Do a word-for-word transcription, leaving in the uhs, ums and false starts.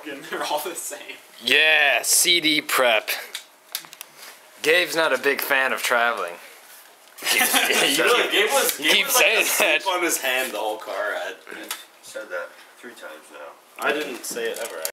broken. They're all the same. Yeah, C D prep. Gabe's not a big fan of traveling. you really, Gabe was, Gabe keep was like saying that. on his hand the whole car ride. You've said that three times now. I didn't say it ever.